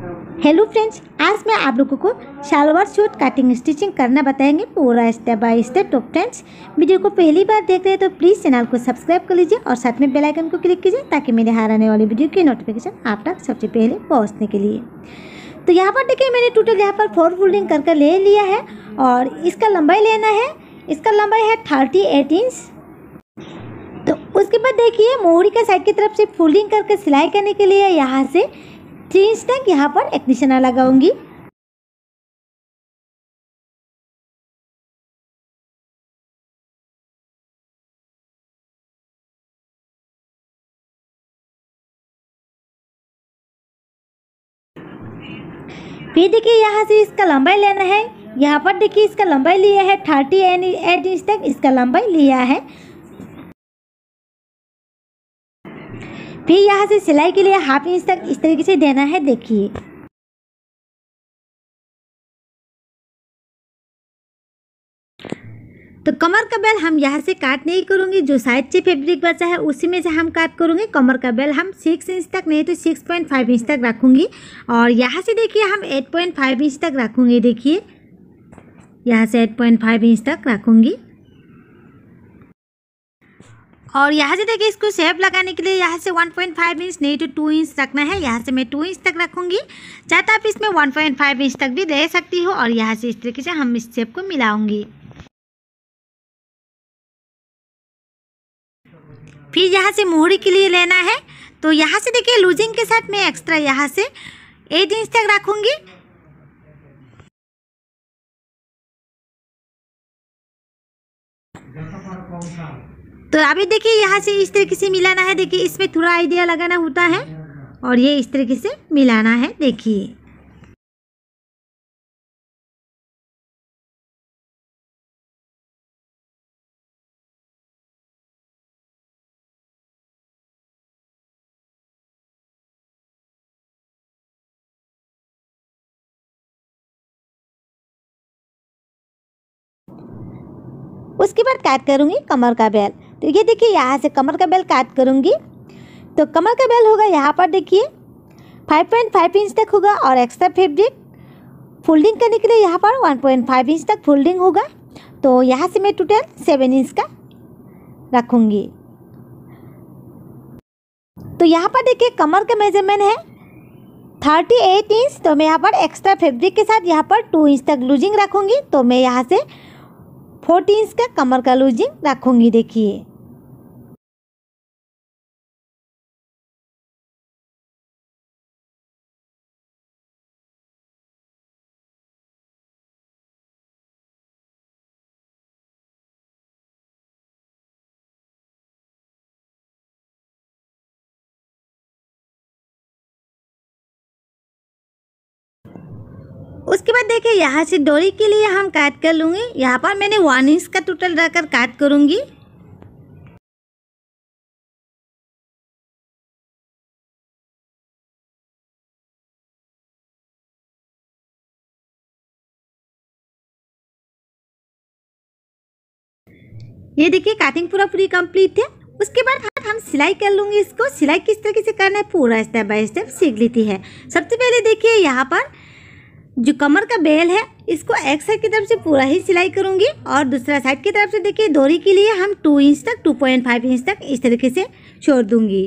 Hello friends, आज मैं आप लोगों को सलवार सूट कटिंग स्टिचिंग करना बताएंगे पूरा स्टेप बाय स्टेप। तो फ्रेंड्स, वीडियो को पहली बार देख रहे हैं तो प्लीज़ चैनल को सब्सक्राइब कर लीजिए और साथ में बेल आइकन को क्लिक कीजिए ताकि मेरे हर आने वाली वीडियो की नोटिफिकेशन आप तक सबसे पहले पहुंचने के लिए। तो यहाँ पर देखिए, मैंने टोटल यहाँ पर 4 फोल्डिंग करके ले लिया है और इसका लंबाई लेना है। इसका लंबाई है 38 इंच। तो उसके बाद देखिए, मोहरी का साइड की तरफ से फोल्डिंग करके सिलाई करने के लिए यहाँ से 3 इंच तक यहाँ पर एक निशाना लगाऊंगी। फिर देखिए, यहाँ से इसका लंबाई लेना है। यहाँ पर देखिए, इसका लंबाई लिया है 38 इंच तक इसका लंबाई लिया है। फिर यहाँ से सिलाई के लिए हाफ इंच तक इस तरीके से देना है। देखिए, तो कमर का बेल हम यहाँ से काट नहीं करूँगी, जो साइड से फैब्रिक बचा है उसी में से हम काट करूँगी। कमर का बेल हम 6 इंच तक नहीं तो 6.5 इंच तक रखूँगी और यहाँ से देखिए हम 8.5 इंच तक रखूँगी। देखिए, यहाँ से 8.5 इंच तक रखूँगी और यहाँ से देखिए, इसको शेप लगाने के लिए यहाँ से 1.5 इंच नहीं तो 2 इंच रखना है। यहाँ से मैं 2 इंच तक रखूँगी, चाहे तो आप इसमें 1.5 इंच तक भी दे सकती हो और यहाँ से इस तरीके से हम इस शेप को मिलाऊंगी। फिर यहाँ से मोहरी के लिए लेना है। तो यहाँ से देखिए, लूजिंग के साथ मैं एक्स्ट्रा यहाँ से 8 इंच तक रखूँगी। तो अभी देखिए, यहाँ से इस तरीके से मिलाना है। देखिए, इसमें थोड़ा आइडिया लगाना होता है और ये इस तरीके से मिलाना है। देखिए, उसके बाद काट करूँगी कमर का बेल। तो ये देखिए, यहाँ से कमर का बेल काट करूँगी। तो कमर का बेल होगा यहाँ पर देखिए 5.5 इंच तक होगा और एक्स्ट्रा फैब्रिक फोल्डिंग करने के लिए यहाँ पर 1.5 इंच तक फोल्डिंग होगा। तो यहाँ से मैं टोटल 7 इंच का रखूँगी। तो यहाँ पर देखिए, कमर का मेजरमेंट है 38 इंच। तो मैं यहाँ पर एक्स्ट्रा फैब्रिक के साथ यहाँ पर 2 इंच तक लूजिंग रखूँगी। तो मैं यहाँ से 40 इंच का कमर का लूजिंग रखूँगी। देखिए, उसके बाद देखिए, यहाँ से डोरी के लिए हम काट कर लूँगी। यहाँ पर मैंने 1 इंच का टोटल रखकर काट करूँगी। ये देखिए, कटिंग पूरा पूरी कंप्लीट है। उसके बाद हम सिलाई कर लूँगी। इसको सिलाई किस तरीके से करना है पूरा स्टेप बाय स्टेप सीख लेती है। सबसे पहले देखिए, यहाँ पर जो कमर का बेल है इसको एक साइड की तरफ से पूरा ही सिलाई करूँगी और दूसरा साइड की तरफ से देखिए, डोरी के लिए हम 2 इंच तक 2.5 इंच तक इस तरीके से छोड़ दूँगी।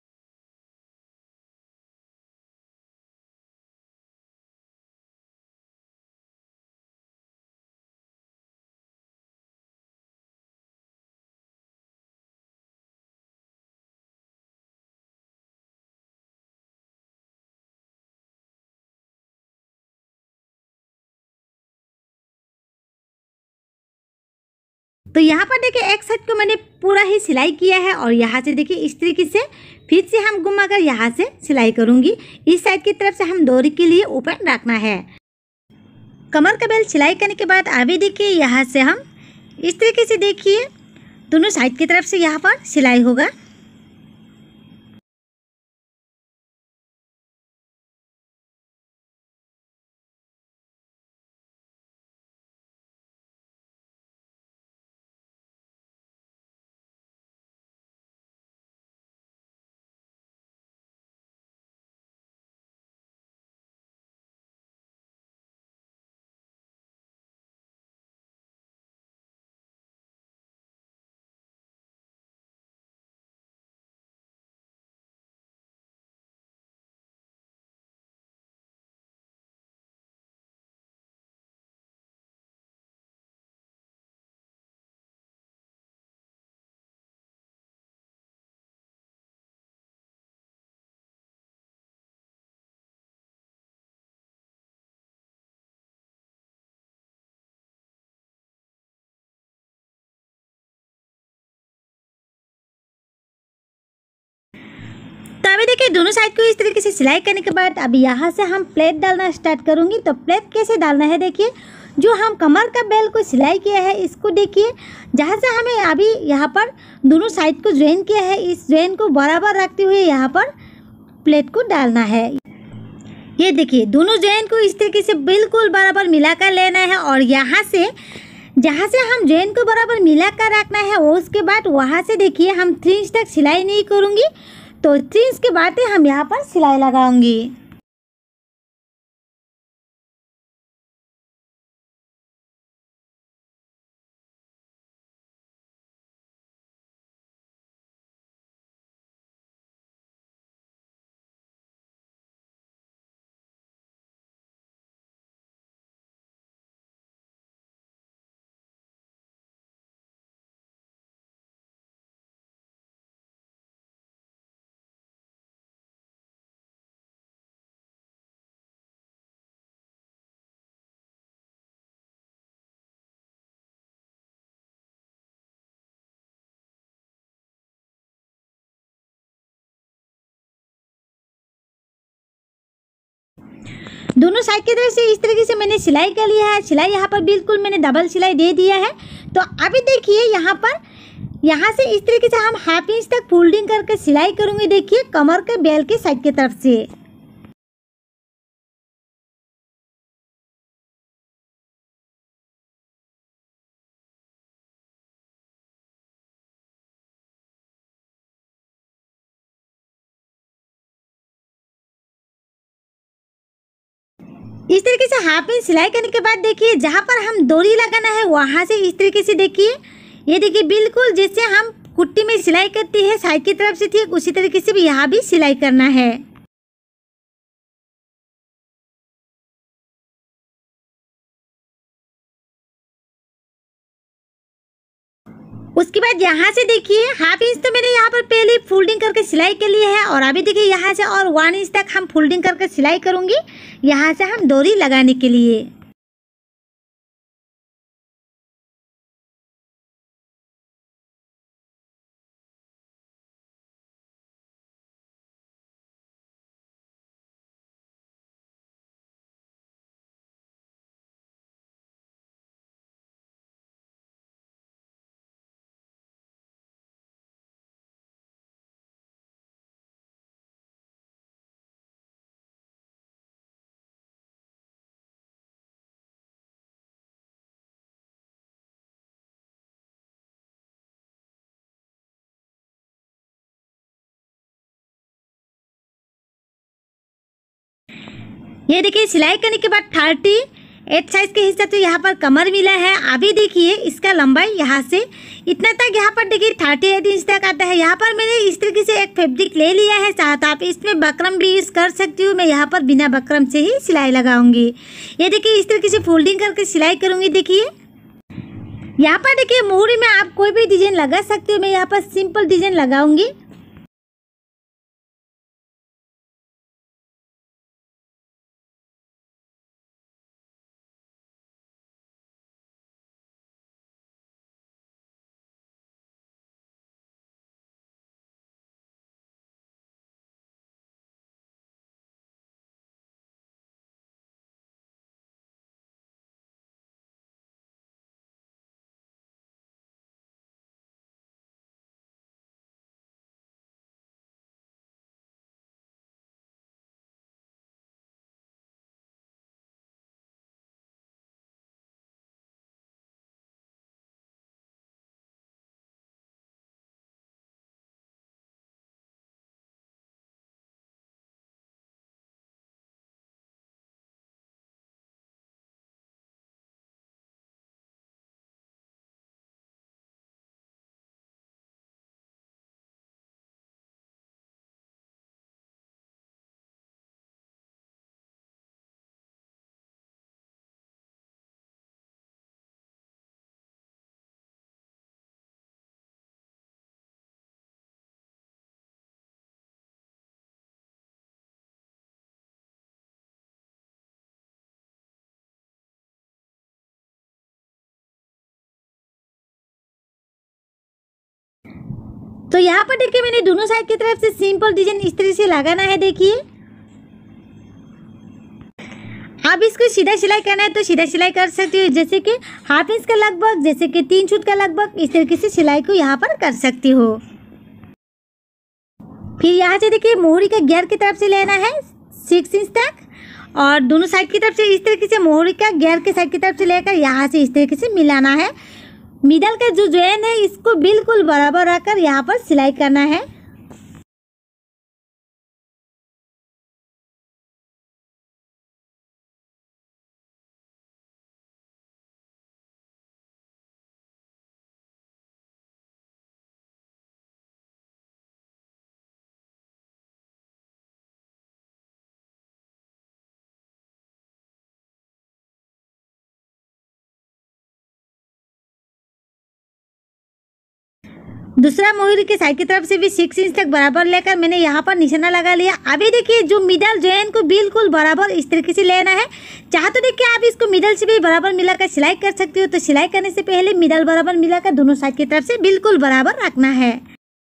तो यहाँ पर देखिए, एक साइड को मैंने पूरा ही सिलाई किया है और यहाँ से देखिए, इस तरीके से फिर से हम घुमाकर यहाँ से सिलाई करूँगी। इस साइड की तरफ से हम डोरी के लिए ओपन रखना है। कमर का बेल सिलाई करने के बाद अभी देखिए, यहाँ से हम इस तरीके से देखिए दोनों साइड की तरफ से यहाँ पर सिलाई होगा। तो अभी देखिए दोनों साइड को इस तरीके से सिलाई करने के बाद अभी यहाँ से हम प्लेट डालना स्टार्ट करूँगी। तो प्लेट कैसे डालना है देखिए, जो हम कमर का बेल्ट को सिलाई किया है इसको देखिए, जहाँ से हमें अभी यहाँ पर दोनों साइड को ज्वाइन किया है, इस ज्वाइन को बराबर रखते हुए यहाँ पर प्लेट को डालना है। ये देखिए दोनों ज्वाइन को इस तरीके से बिल्कुल बराबर मिलाकर लेना है और यहाँ से जहाँ से हम ज्वाइन को बराबर मिलाकर रखना है, वो उसके बाद वहाँ से देखिए हम 3 इंच तक सिलाई नहीं करूँगी। तो 3 इंच के बाद हम यहाँ पर सिलाई लगाऊंगी। दोनों साइड की तरफ से इस तरीके से मैंने सिलाई कर लिया है। सिलाई यहाँ पर बिल्कुल मैंने डबल सिलाई दे दिया है। तो अभी देखिए यहाँ से इस तरीके से हम हाफ इंच तक फोल्डिंग करके सिलाई करूँगी। देखिए कमर के बेल्ट के साइड की तरफ से। इस तरीके से हाफ इंच सिलाई करने के बाद देखिए जहाँ पर हम डोरी लगाना है वहाँ से इस तरीके से देखिए, ये देखिए बिल्कुल जैसे हम कुर्ती में सिलाई करती है साइड की तरफ से, ठीक उसी तरीके से भी यहाँ भी सिलाई करना है। उसके बाद यहाँ से देखिए हाफ इंच तो मैंने यहाँ पर पहले फोल्डिंग करके सिलाई कर लिया है और अभी देखिए यहाँ से और 1 इंच तक हम फोल्डिंग करके सिलाई करूँगी, यहाँ से हम डोरी लगाने के लिए। ये देखिए सिलाई करने के बाद 38 साइज के हिस्से तो यहाँ पर कमर मिला है। अभी देखिए इसका लंबाई यहाँ से इतना तक यहाँ पर देखिए 38 इंच तक आता है। यहाँ पर मैंने इस तरीके से एक फैब्रिक ले लिया है, साथ आप इसमें बकरम भी यूज़ कर सकती हूँ। मैं यहाँ पर बिना बकरम से ही सिलाई लगाऊंगी। ये देखिए इस तरीके से फोल्डिंग करके सिलाई करूँगी। देखिए यहाँ पर देखिए मोहरी में आप कोई भी डिजाइन लगा सकते हो, मैं यहाँ पर सिंपल डिजाइन लगाऊंगी। तो यहाँ पर देखिए मैंने दोनों साइड की तरफ से सिंपल डिजाइन इस तरह से लगाना है। देखिए अब इसको सीधा सिलाई करना है तो सीधा सिलाई कर सकती हो, जैसे कि 1/2 इंच का लगभग, जैसे कि 3 फुट का लगभग, इस तरीके से सिलाई को यहाँ पर कर सकती हो। फिर यहाँ से देखिए मोहरी का घेर की तरफ से लेना है 6 इंच तक, और दोनों साइड की तरफ से इस तरीके से मोहरी का घेर के साइड की तरफ से लेकर यहाँ से इस तरीके से मिलाना है। मिडल का जो जॉइन है इसको बिल्कुल बराबर रखकर यहाँ पर सिलाई करना है। दूसरा मोहरी के साइड की तरफ से भी 6 इंच तक बराबर लेकर मैंने यहाँ पर निशाना लगा लिया। अभी देखिए जो मिडल जॉइन को बिल्कुल बराबर इस तरीके से लेना है। चाहे तो देखिए आप इसको मिडल से भी बराबर मिलाकर सिलाई कर सकते हो। तो सिलाई करने से पहले मिडल बराबर मिलाकर दोनों साइड की तरफ से बिल्कुल बराबर रखना है।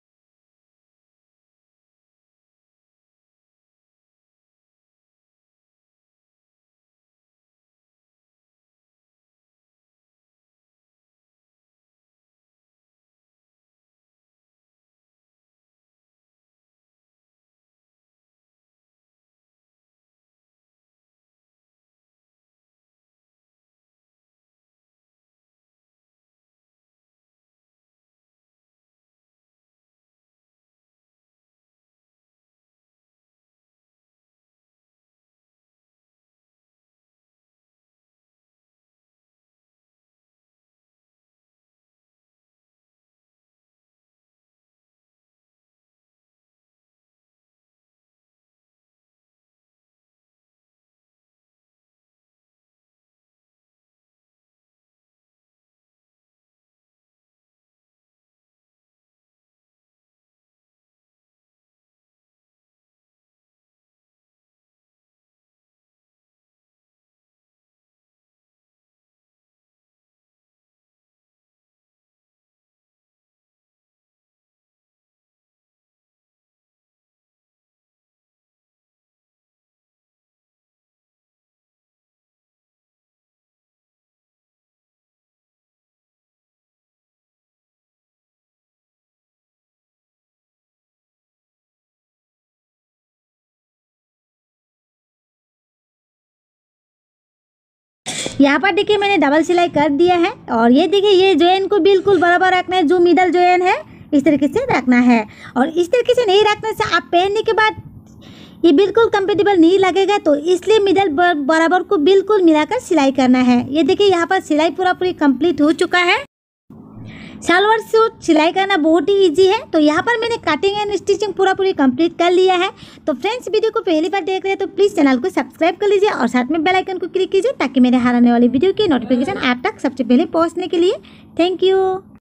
यहाँ पर देखिए मैंने डबल सिलाई कर दिया है, और ये देखिए ये जॉइन को बिल्कुल बराबर रखना है। जो मिडल जॉइन है इस तरीके से रखना है, और इस तरीके से नहीं रखने से आप पहनने के बाद ये बिल्कुल कंफर्टेबल नहीं लगेगा। तो इसलिए मिडल बराबर को बिल्कुल मिलाकर सिलाई करना है। ये देखिए यहाँ पर सिलाई पूरी कंप्लीट हो चुका है। सलवार सूट सिलाई करना बहुत ही इजी है। तो यहाँ पर मैंने कटिंग एंड स्टिचिंग पूरी कंप्लीट कर लिया है। तो फ्रेंड्स वीडियो को पहली बार देख रहे हैं तो प्लीज़ चैनल को सब्सक्राइब कर लीजिए और साथ में बेल आइकन को क्लिक कीजिए, ताकि मेरे हर आने वाली वीडियो की नोटिफिकेशन आप तक सबसे पहले पहुँचने के लिए। Thank you.